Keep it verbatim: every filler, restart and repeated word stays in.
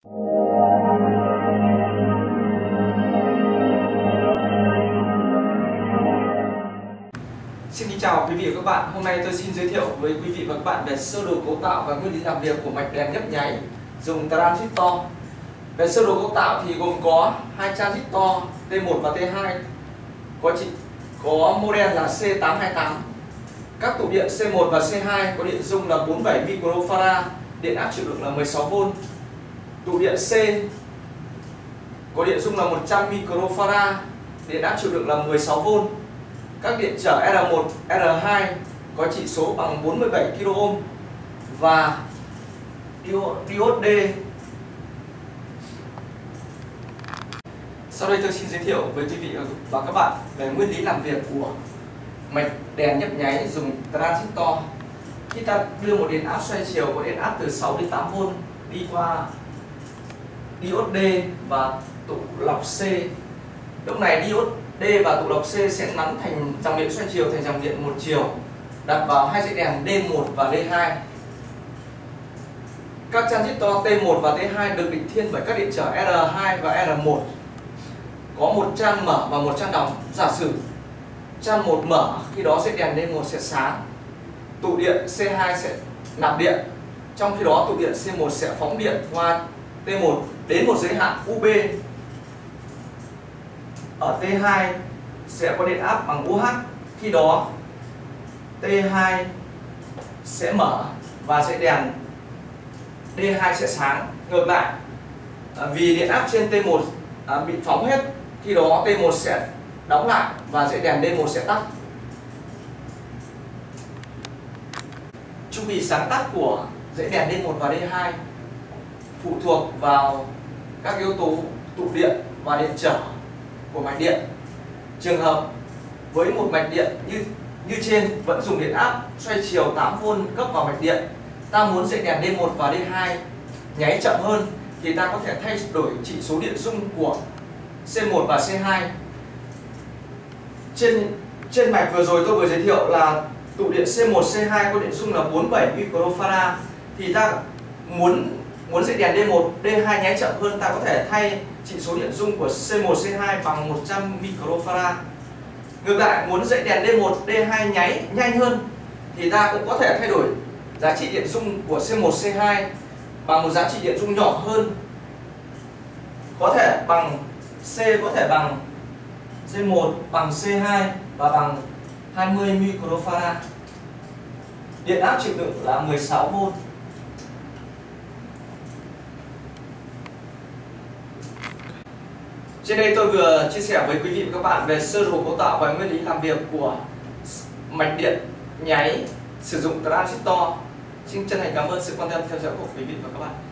Xin kính chào quý vị và các bạn. Hôm nay tôi xin giới thiệu với quý vị và các bạn về sơ đồ cấu tạo và nguyên lý làm việc của mạch đèn nhấp nháy dùng transistor. Về sơ đồ cấu tạo thì gồm có hai transistor T một và T hai, có chỉ có model là C tám hai tám. Các tụ điện C một và C hai có điện dung là bốn mươi bảy microfarad, điện áp chịu đựng là mười sáu vôn. Tụ điện C có điện dung là một trăm microfarad, điện áp chịu đựng là mười sáu vôn. Các điện trở R một, R hai có chỉ số bằng bốn mươi bảy kilo ohm và diode D. Sau đây tôi xin giới thiệu với quý vị và các bạn về nguyên lý làm việc của mạch đèn nhấp nháy dùng transistor. Khi ta đưa một điện áp xoay chiều có điện áp từ sáu đến tám vôn đi qua diode D và tụ lọc C, lúc này diode D và tụ lọc C sẽ nắn thành dòng điện xoay chiều thành dòng điện một chiều đặt vào hai dãy đèn D một và D hai. Các transistor T một và T hai được định thiên bởi các điện trở R hai và R một, có một chan mở và một chan đóng. Giả sử chan một mở, khi đó dãy đèn D một sẽ sáng, tụ điện C hai sẽ nạp điện, trong khi đó tụ điện C một sẽ phóng điện qua T một đến một giới hạn U B. Ở T hai sẽ có điện áp bằng U H, khi đó T hai sẽ mở và dãy đèn D hai sẽ sáng. Ngược lại, vì điện áp trên T một bị phóng hết, khi đó T một sẽ đóng lại và dãy đèn D một sẽ tắt. Chu kỳ sáng tắt của dãy đèn D một và D hai phụ thuộc vào các yếu tố tụ điện và điện trở của mạch điện. Trường hợp với một mạch điện như như trên vẫn dùng điện áp xoay chiều tám vôn cấp vào mạch điện, ta muốn dãy đèn D một và D hai nháy chậm hơn thì ta có thể thay đổi chỉ số điện dung của C một và C hai. Trên trên mạch vừa rồi tôi vừa giới thiệu là tụ điện C một C hai có điện dung là bốn mươi bảy microfarad, thì ta muốn muốn dãy đèn D một D hai nháy chậm hơn, ta có thể thay chỉ số điện dung của C một C hai bằng một trăm microfarad. Ngược lại, muốn dãy đèn D một D hai nháy nhanh hơn thì ta cũng có thể thay đổi giá trị điện dung của C một C hai bằng một giá trị điện dung nhỏ hơn, có thể bằng C có thể bằng C một, bằng C hai và bằng hai mươi microfarad. Điện áp chịu đựng là mười sáu vôn. Trên đây tôi vừa chia sẻ với quý vị và các bạn về sơ đồ cấu tạo và nguyên lý làm việc của mạch điện nháy sử dụng transistor. Xin chân thành cảm ơn sự quan tâm theo dõi của quý vị và các bạn.